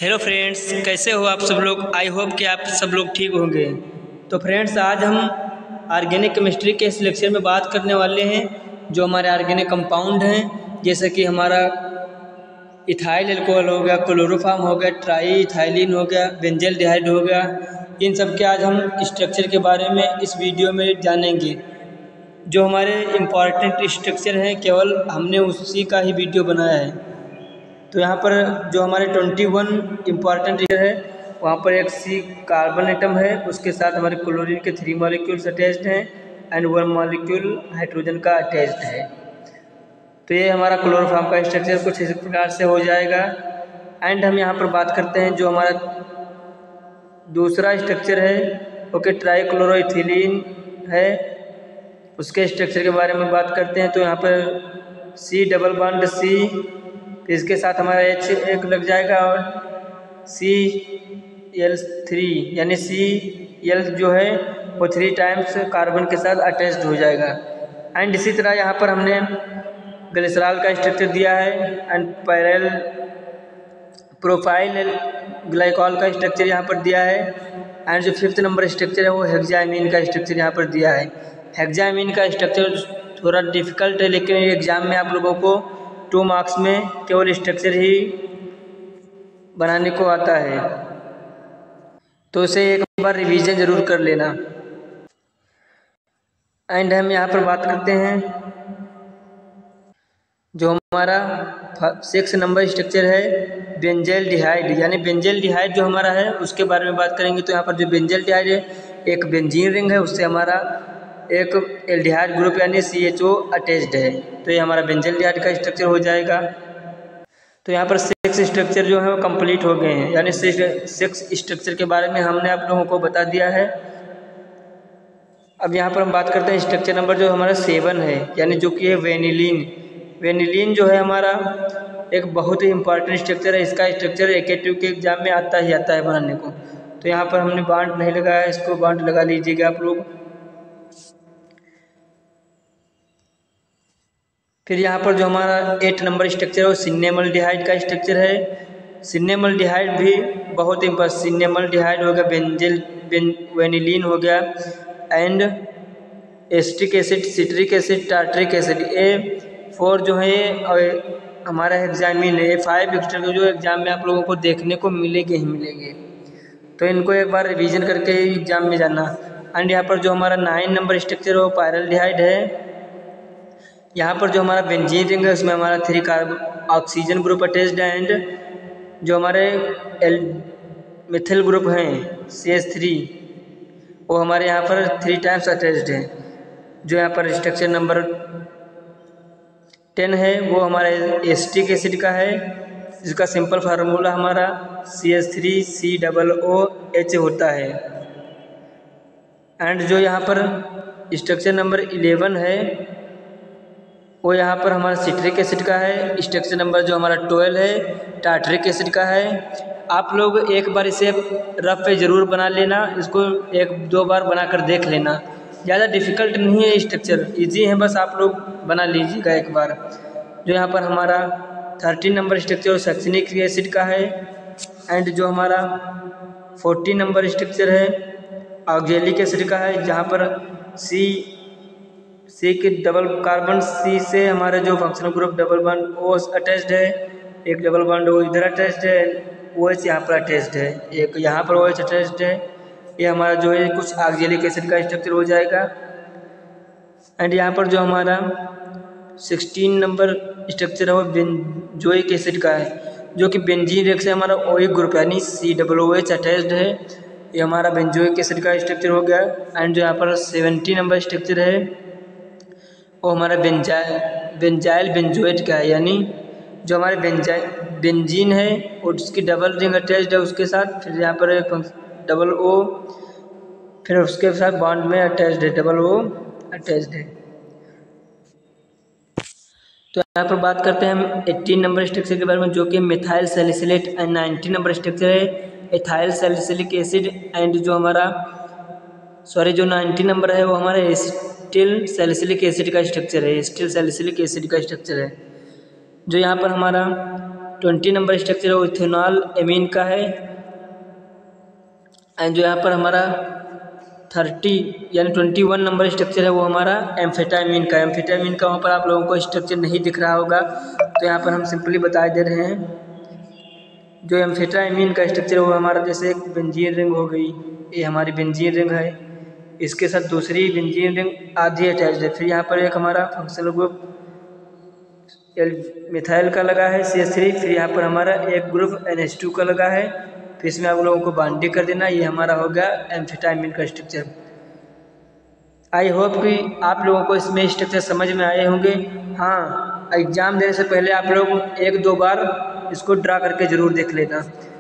Hello friends, कैसे हो आप सब लोग। आई होप कि आप सब लोग ठीक होंगे। तो फ्रेंड्स, आज हम ऑर्गेनिक केमिस्ट्री के इस लेक्चर में बात करने वाले हैं जो हमारे ऑर्गेनिक कंपाउंड हैं, जैसे कि हमारा इथाइल एल्कोहल हो गया, क्लोरोफॉर्म हो गया, ट्राई इथाइलिन हो गया, बेंजल्डिहाइड हो गया। इन सब के आज हम स्ट्रक्चर के बारे में इस वीडियो में जानेंगे। जो हमारे इम्पॉर्टेंट स्ट्रक्चर हैं केवल हमने उसी का ही वीडियो बनाया है। तो यहाँ पर जो हमारे 21 इम्पॉर्टेंट है, वहाँ पर एक C कार्बन एटम है, उसके साथ हमारे क्लोरीन के 3 मॉलिक्यूल्स अटैच्ड हैं एंड 1 मॉलिक्यूल हाइड्रोजन का अटैच्ड है। तो ये हमारा क्लोरोफॉर्म का स्ट्रक्चर कुछ इस प्रकार से हो जाएगा। एंड हम यहाँ पर बात करते हैं जो हमारा दूसरा स्ट्रक्चर है, ओके, ट्राईक्लोरोइथिलीन है, उसके स्ट्रक्चर के बारे में बात करते हैं। तो यहाँ पर C डबल बॉन्ड C, इसके साथ हमारा H एक लग जाएगा और Cl3 यानी Cl जो है वो 3 टाइम्स कार्बन के साथ अटैच्ड हो जाएगा। एंड इसी तरह यहाँ पर हमने ग्लिसरॉल का स्ट्रक्चर दिया है एंड पैरेल प्रोफाइल ग्लाइकॉल का स्ट्रक्चर यहाँ पर दिया है। एंड जो 5th नंबर स्ट्रक्चर है वो हेक्सामीन का स्ट्रक्चर यहाँ पर दिया है। हेक्सामीन का स्ट्रक्चर थोड़ा डिफिकल्ट है, लेकिन एग्जाम में आप लोगों को 2 मार्क्स में केवल स्ट्रक्चर ही बनाने को आता है, तो उसे एक बार रिवीजन जरूर कर लेना। एंड हम यहाँ पर बात करते हैं जो हमारा 6 नंबर स्ट्रक्चर है बेंजल्डिहाइड, यानी बेंजल्डिहाइड जो हमारा है उसके बारे में बात करेंगे। तो यहाँ पर जो बेंजल्डिहाइड है एक बेंजीन रिंग है, उससे हमारा एक एल्डिहाइड ग्रुप यानी CHO अटैच्ड है। तो ये हमारा बेंजल्डिहाइड का स्ट्रक्चर हो जाएगा। तो यहाँ पर 6 स्ट्रक्चर जो है वो कंप्लीट हो गए हैं, यानी 6 स्ट्रक्चर के बारे में हमने आप लोगों को बता दिया है। अब यहाँ पर हम बात करते हैं स्ट्रक्चर नंबर जो हमारा 7 है, यानी जो कि है वेनिलीन। वेनिलीन जो है हमारा एक बहुत ही इंपॉर्टेंट स्ट्रक्चर है। इसका स्ट्रक्चर AK2 के एग्जाम में आता है बनाने को। तो यहाँ पर हमने बॉन्ड नहीं लगाया, इसको बॉन्ड लगा लीजिएगा आप लोग। फिर यहाँ पर जो हमारा 8 नंबर स्ट्रक्चर है वो सिनेमल्डिहाइड का स्ट्रक्चर है। सिनेमल्डिहाइड भी बहुत इंपॉर्टेंट, सिनेमल्डिहाइड हो गया, वेनिलीन हो गया and acetic acid, citric acid, tartaric acid, A4 जो है हमारा हेक्सामीन है। A5 स्ट्रक्चर जो एग्जाम में आप लोगों को देखने को मिलेंगे ही मिलेंगे, तो इनको एक बार रिवीजन करके एग्जाम में जाना। एंड यहाँ पर जो हमारा 9 नंबर स्ट्रक्चर है वो पायरल्डिहाइड है। यहाँ पर जो हमारा बेंजीन रिंग है उसमें हमारा 3 कार्बन ऑक्सीजन ग्रुप अटैच्ड है एंड जो हमारे मिथिल ग्रुप हैं CH3 वो हमारे यहाँ पर 3 टाइम्स अटैच्ड है। जो यहाँ पर स्ट्रक्चर नंबर 10 है वो हमारा एस्टिक एसिड का है, जिसका सिंपल फार्मूला हमारा CH3COOH होता है। एंड जो यहाँ पर स्ट्रक्चर नंबर 11 है वो यहाँ पर हमारा सिट्रिक एसिड का है। स्ट्रक्चर नंबर जो हमारा 12 है टार्ट्रिक एसिड का है। आप लोग एक बार इसे रफ पे ज़रूर बना लेना, इसको 1-2 बार बनाकर देख लेना। ज़्यादा डिफ़िकल्ट नहीं है, स्ट्रक्चर इजी है, बस आप लोग बना लीजिएगा एक बार। जो यहाँ पर हमारा 13 नंबर स्ट्रक्चर सक्सिनिक एसिड का है। एंड जो हमारा 14 नंबर स्ट्रक्चर है ऑक्जेलिक एसिड का है, जहाँ पर C के डबल कार्बन C से हमारे जो functional group double bond OH attached है, एक डबल बॉन्ड O इधर अटैच्ड है, OH यहाँ पर अटैच्ड है, एक यहाँ पर OH अटैच्ड है। ये हमारा जो है कुछ ऑक्जेलिक एसिड का स्ट्रक्चर हो जाएगा। एंड यहाँ पर जो हमारा 16 नंबर स्ट्रक्चर है वो बेंजोइक एसिड का है, जो कि बेंजीन रिंग से हमारा OH ग्रुप यानी COOH अटैच्ड है। ये हमारा बेंजोइक एसिड का स्ट्रक्चर हो गया। एंड जो यहाँ पर 70 नंबर स्ट्रक्चर है वो हमारा बेंजाइल बेंजोएट का है, यानी जो हमारे बेंजीन है और उसकी डबल रिंग अटैच्ड है उसके साथ, फिर यहाँ पर एक डबल O, फिर उसके साथ बॉन्ड में अटैच्ड है, डबल O अटैच्ड है। तो यहाँ पर बात करते हैं हम 18 नंबर स्ट्रक्चर के बारे में, जो कि methyl salicylate. And 19 number structure है एथाइल सैलिसिलिक एसिड। एंड जो हमारा जो 19 नंबर है वो हमारा एसिटिल सैलिसिलिक एसिड का स्ट्रक्चर है, एसिटिल सैलिसिलिक एसिड का स्ट्रक्चर है। जो यहाँ पर हमारा 20 नंबर स्ट्रक्चर है वो इथेनॉल एमीन का है। एंड जो यहाँ पर हमारा 30 यानी 21 नंबर स्ट्रक्चर है वो हमारा एम्फेटामिन का। एम्फेटामिन का वहाँ पर आप लोगों को स्ट्रक्चर नहीं दिख रहा होगा, तो यहाँ पर हम सिंपली बता दे रहे हैं। जो एम्फेटामिन का स्ट्रक्चर है वो हमारा जैसे एक बेंजीन रिंग हो गई, ये हमारी बेंजीन रिंग है, इसके साथ दूसरी बेंजीन रिंग आधी अटैच्ड है। फिर यहाँ पर एक हमारा फंक्शनल ग्रुप मिथाइल का लगा है CH3। फिर यहाँ पर हमारा एक ग्रुप NH2 का लगा है। फिर इसमें आप लोगों को बाइंडिंग कर देना। ये हमारा हो गया एम्फेटामिन का स्ट्रक्चर। आई होप कि आप लोगों को इसमें स्ट्रक्चर समझ में आए होंगे। हाँ, एग्ज़ाम देने से पहले आप लोग 1-2 बार इसको ड्रा करके ज़रूर देख लेना।